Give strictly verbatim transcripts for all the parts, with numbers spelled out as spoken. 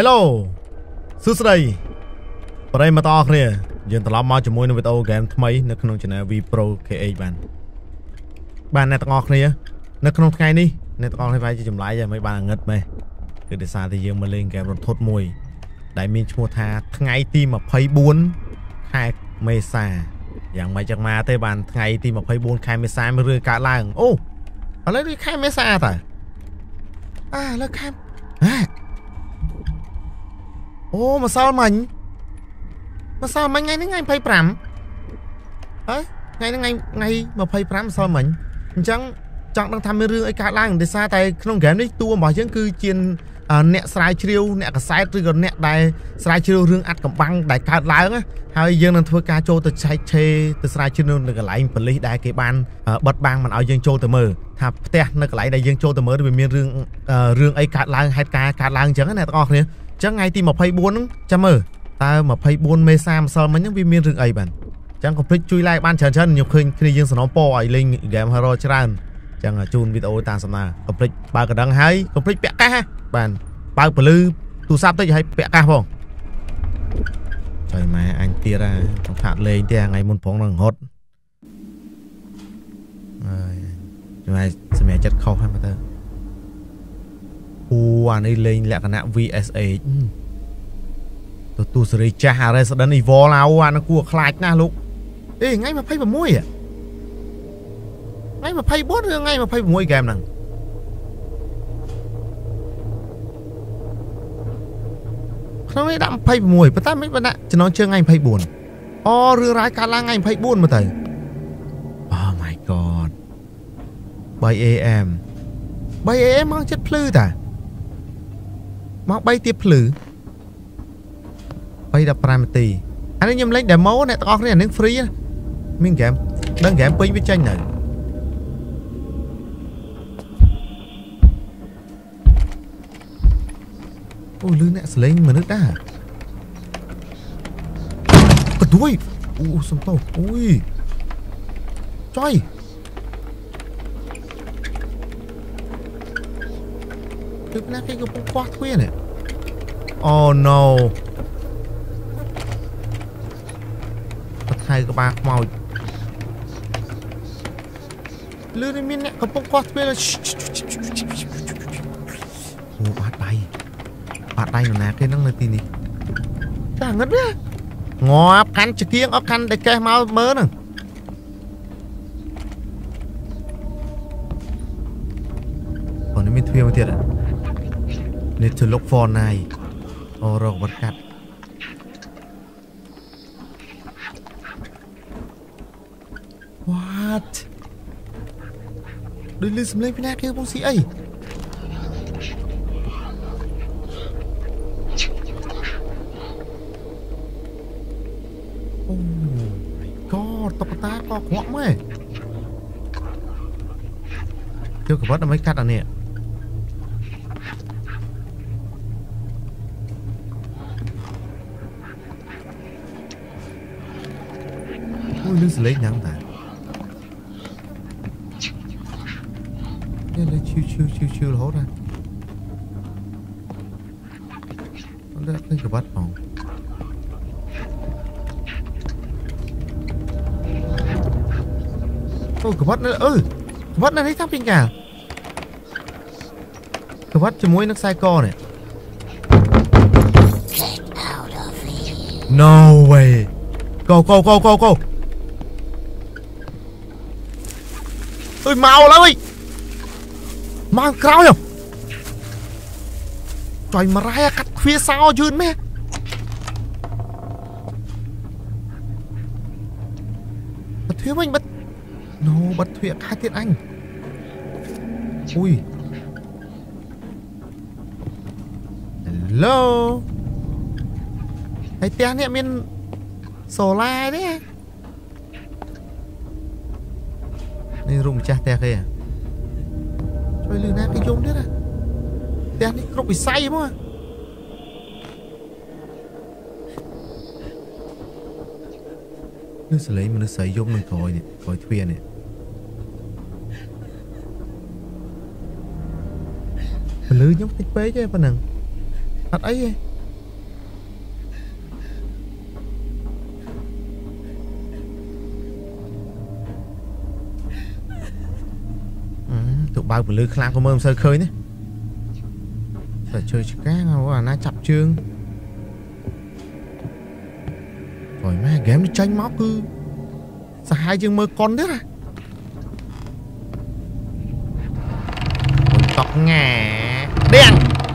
Hello សួស្តីបរិយមកតអរគ្នាយើងត្រឡប់មកជាមួយនឹងវីដេអូហ្គេមថ្មីនៅក្នុង Channel V Pro เค เอช បានបាទអ្នកទាំងអស់គ្នានៅក្នុងថ្ងៃនេះអ្នកទាំងអស់គ្នាវាយជាចម្លែកហើយមិនបានងឹតមែនគឺដោយសារតែយើងមកលេងហ្គេមរន្ធត់មួយដែលមានឈ្មោះថាថ្ងៃទីម្ភៃបួនខែមេសាយ៉ាងម៉េចចឹងមកទេបានថ្ងៃទីម្ភៃបួនខែមេសាមានរឿងកើតឡើងអូឥឡូវនេះខែមេសាតើអាឥឡូវខែអូម្សិលមិញម្សិលមិញថ្ងៃនេះថ្ងៃម្ភៃប្រាំអើថ្ងៃនេះថ្ងៃថ្ងៃម្ភៃប្រាំម្សិលមិញអញ្ចឹងចង់ដឹងថាមានរឿងអីកើតឡើងដោយសារតែក្នុងហ្គេមនេះតួរបស់យើងគឺជាអ្នកស្រាវជ្រាវអ្នកកសែតឬក៏អ្នកដែលស្រាវជ្រាវរឿងអាត់កំបាំងដែលកើតឡើងហើយយើងនឹងធ្វើការចូលទៅឆែកឆេរទៅស្រាវជ្រាវនៅកន្លែងប៉ូលីសដែលគេបានបិទបាំងមិនឲ្យយើងចូលទៅមើលថាផ្ទះនៅកន្លែងដែលយើងចូលទៅមើលវាមានរឿងរឿងអីកើតឡើងហេតុការណ៍កើតឡើងអញ្ចឹងណាអ្នកទាំងអស់គ្នាអញ្ចឹងថ្ងៃទីម្ភៃបួនហ្នឹងចាំមើលតើម្ភៃបួនមេសាម្សិលមិញហ្នឹងវាមានរឿងអីបានអញ្ចឹងកុំភ្លេចជួយ like បានច្រើនច្រើនខ្ញុំឃើញគ្នាយើងសនំពឲ្យលេង game horror ច្រើនអញ្ចឹងជូនវីដេអូតាមសំណើកុំភ្លេចបើកណ្ដឹងហើយកុំភ្លេចពាក់កាសបានបើកពលឺទូរស័ព្ទតិចឲ្យពាក់កាសផងចុយម៉ែអញទៀតហ่าต้องថាលេងទេថ្ងៃមុនផងនឹងរត់អើយជំនាញសម្រាប់ចិត្តខុសហ្នឹងមើលទៅអូអានេះលេងលក្ខណៈ V S H ទៅទូសេរីចាស់ Resident Evil ឡៅអានោះគួរខ្លាចណាស់លោកអេថ្ងៃម្ភៃប្រាំមួយថ្ងៃម្ភៃបួនឬថ្ងៃម្ភៃប្រាំមួយហ្គេមហ្នឹងក្នុងនេះដាក់ម្ភៃប្រាំមួយប៉ុន្តែមិនបានដាក់ចំណងជើងថ្ងៃម្ភៃបួនអូរឿងរ៉ាវកើតឡើងថ្ងៃម្ភៃបួនមើលទៅ Oh my god 3 a m 3 a m មកចិត្តភ្លឺតាមក3ទៀតភ្លឺ3 15នាទីអានេះខ្ញុំលេង demo អ្នកទាំងអស់គ្នាអានេះ free មានហ្គេមដឹងហ្គេមពេញវាចេញទៅអូលឺអ្នកសលេងមនុស្សដែរកដួយអូសំតោអូយចុយទឹកណាគេកំពុងខ្វះទ្វារនេះ Oh no បថៃក្បាលខ្មោចលឺនេះមានអ្នកកំពុងខ្វះទ្វារអូបាត់ដៃបាត់ដៃនរណាគេហ្នឹងនៅទីនេះតែងឹតវាងាប់កាន់ចង្គៀងអត់កាន់តែកេះមកមើលហ្នឹងអូនេះមានទ្វារមកទៀត Need to look for night អូរកបាត់កាត់What ដូចលឺសំឡេងពីណាគេកំពុងស៊ីអីអូ my god តុកតាក៏ខ្វក់មែនយកកវ៉ាត់ដើម្បីកាត់អានេះអូលឺសំឡេងយ៉ាងតានេះលើឈឺឈឺឈឺឈឺរហូតណាអត់ឃើញកវ៉ាត់ផងអូកវ៉ាត់នៅអឺកវ៉ាត់នៅនេះតាំងពីកាលកវ៉ាត់ជាមួយនឹងខ្សែកនេះ No way Go go go go go អើយមកឡើយមកក្រោយចុយមករ៉ៃកាត់ទ្វារសោយឺនមែនបាត់ទ្វារវិញបាត់ No បាត់ទ្វារខាទៀតអញអុយ Hello ហើយផ្ទះនេះមានសូឡាទេនេះរូបម្ចាស់ផ្ទះគេជួយលឺណាគេយំទៀតណាផ្ទះនេះគ្រប់វិស័យហ្មងនេះសលេងមនុស្សស្រីយំនឹងក្រោយនេះក្រោយទ្វារនេះពលឺខ្ញុំតិចពេកទេប៉ុណ្ណឹងអត់អីទេ tụi bao bự lư khang của mơm sơ khơi nhé phải chơi cá à na chập chương rồi má game nó tranh móc cứ sao hai chương mơ con thế à tóc ngà đen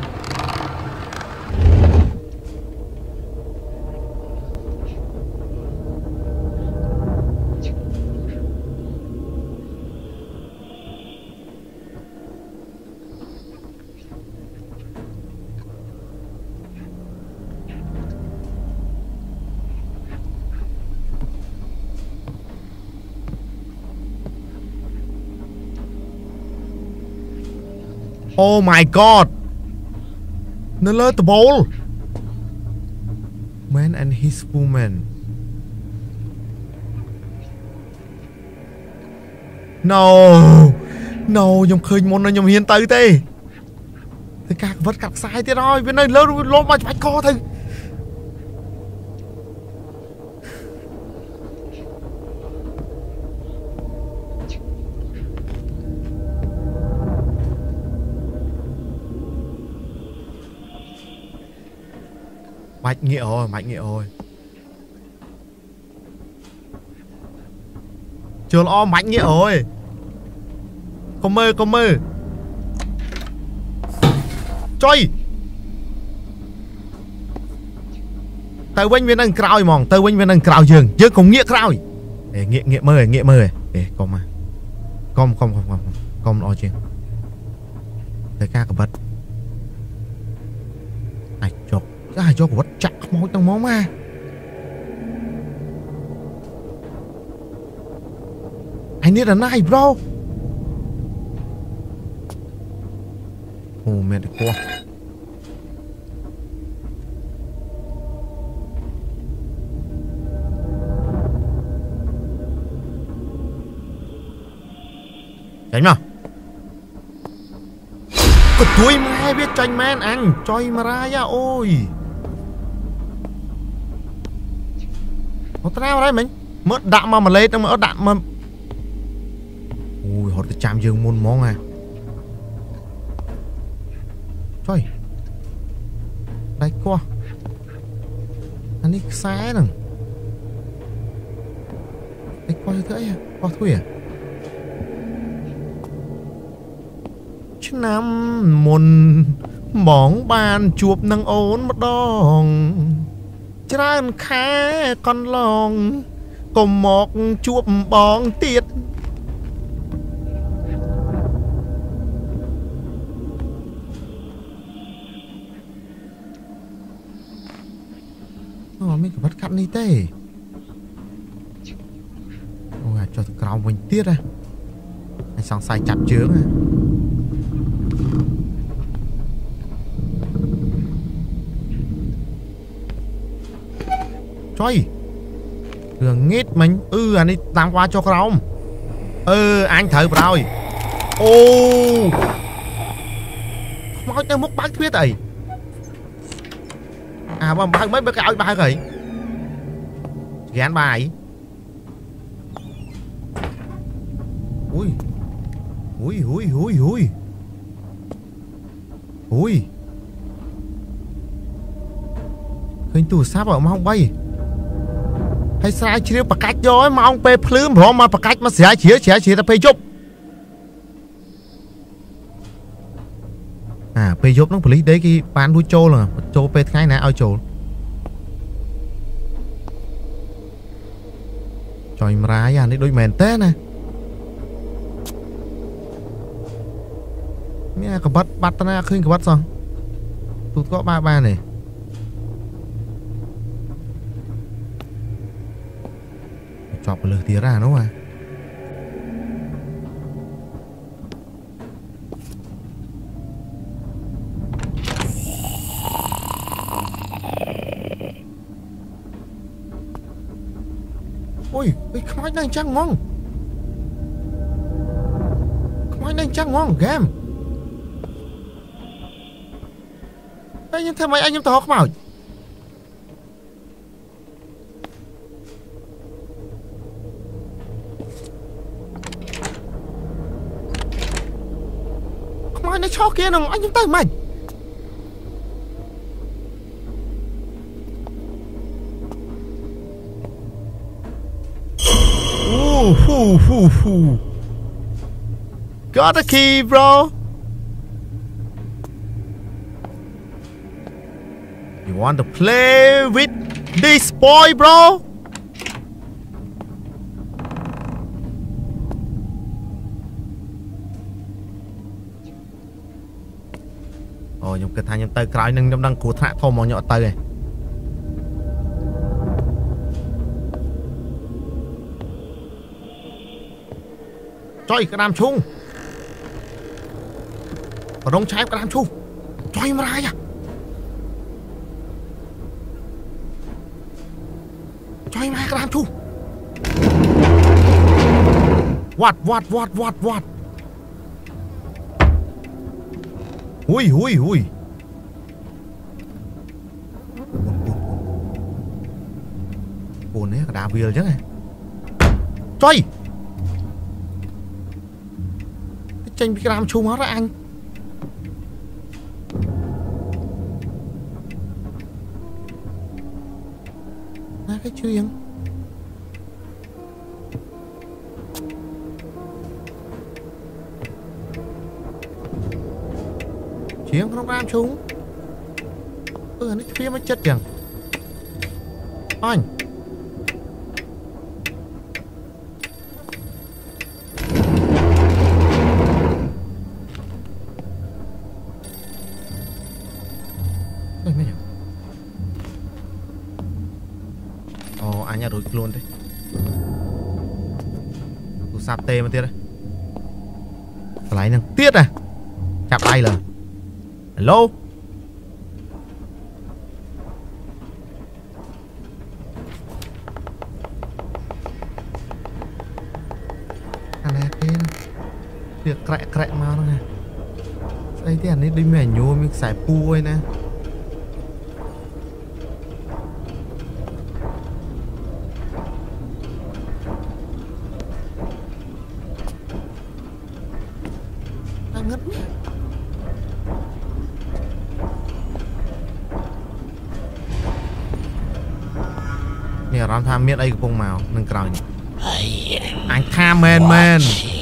Oh my god! Relatable! Man and his woman. No! No, nhung khơi môn nó nhung hiên tới tê. Thế các vật cắt sai thế rồi, bên này lớn lộn mà bạch co thôi. Mạch nghĩa rồi, mạch nghĩa rồi. Chưa lo mạch nghĩa rồi. Có mơ, có mơ. Chơi. Tao quên viên đang cào mong, tao quên viên đang cào giường, chứ không nghĩa cào. Ê, nghĩa nghĩa mơ, nghĩa mơ. Ê, con mà. Con không không không, con lo chuyện. Tới ca cả bật. Ai chọc. Ai cho của vật chặt máu trong máu mà. I need a knife, bro. Oh, mẹ đi qua. Tránh nào. Có tuổi mai biết tranh man ăn. Choi mà ra ya ôi. Nó tao đấy mình. Mất đạm mà mà lấy nó mất đạm mà. Ui họ tự chạm dương môn món à. Trời. Đây qua. Anh đi xa nè. Đây qua như thế à. Qua thôi à. Chứ nằm môn bóng bàn chuột nâng ốn một đòn. Chứ ra khá con lòng. Cùng một chuột bóng tiết. Ồ, mình phải bắt cắt đi tê. Ôi, cho thật cầu mình tiết à. Anh xong sai chặt chướng à. Trời. Đường nghít mình. Ừ, anh đi làm qua cho không. Ừ, anh thử rồi. Ô. Nói cho múc bác biết rồi. À mà ba mấy bác áo ba rồi. Gán bài. Ui. Ui ui ui ui. Ui. Khơi tù sáp ở mà không bay. Hay sao chỉ bạc cách rồi mà ông bê phลื้m rồi mà bạc cách mà xẻ chĩa xẻ chĩa ta phê chụp. À phê chụp nó phải lý đấy cái bán đuôi trâu là trâu phê ngay nè ao trâu. Trời mà ra à đấy đôi mền té nè. Nghe có bắt bắt ta khơi có bắt xong. Tôi có ba ba này. Chọc lửa tía ra đúng không à. Ôi, không ai đang chăng ngon. Không ai đang chăng ngon game. Ê, nhưng thế mấy anh em tao không bảo. Ôi nó cho kia nó anh chúng tới mày. Ooh, hoo, hoo, hoo. Got a key, bro. You want to play with this boy, bro? Ồ, nhưng cái thằng nhân tới cái nâng đang cố thả thô màu nhọ tới này. Trời cái đám chung. Ở đông trái cái đám chung. Trời mà ra à. Trời mà cái đám chung. What what what what what. Ui ui ui. Ủa này cái đá bìa chứ này. Trời. Cái tranh bị cái đám chung hết rồi anh. Nè cái chuyện. Chuyện không đám chung. Ừ nó phía mới chết kìa. Anh. Ồ, anh nhá rụt luôn đấy. Tụi sạp tê mà tiết đấy. Lấy năng tiết à. Chạp tay là. Hello. Anh này cái việc krẹ krẹ mau nè. Đây thì anh ấy đi mẹ nhô mình xài pu ấy nè. Đang ngất nhé. Nè rõm tham miết đây của bông màu nâng còi. Anh tham men men.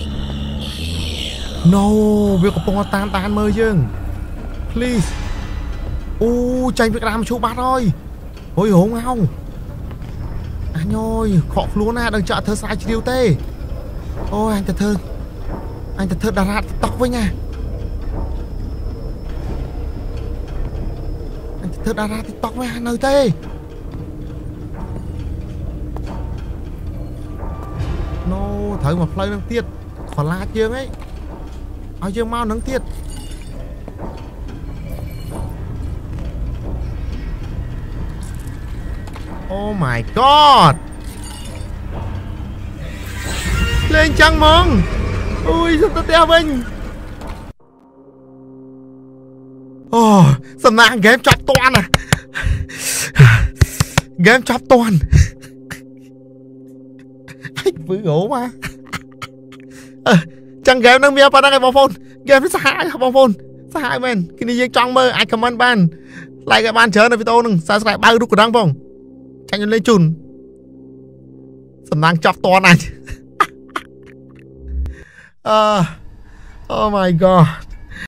No, việc của bông tan tan mơ dương. Please. Ô, tranh việc làm chú bát ơi. Ôi hổng không. Anh ơi, khọ luôn à, đừng chợ thơ sai chi điều tê. Ôi anh thật thơ. Anh thật thơ đà ra TikTok với nha. Anh thật thơ đà ra TikTok với anh ơi tê. No, thử mà play nâng tiết. Còn lá chương ấy. Ở chương mau nâng tiết. Oh my god. Lên chăng mừng. Ui sao tao đeo mình. Oh, sầm nang game chọc toàn à. Game chọc toàn. Anh vừa ngủ mà. Ờ, chẳng game nâng miêu pa đang cái phone. Game nó sai bóng phone. Sai men. Cái này trong mơ ai comment ban. Like cái ban chờ nó video nâng subscribe bao đúc của đăng phong. Tranh lên chùn. Sầm nang chọc toàn anh. uh, Oh my god.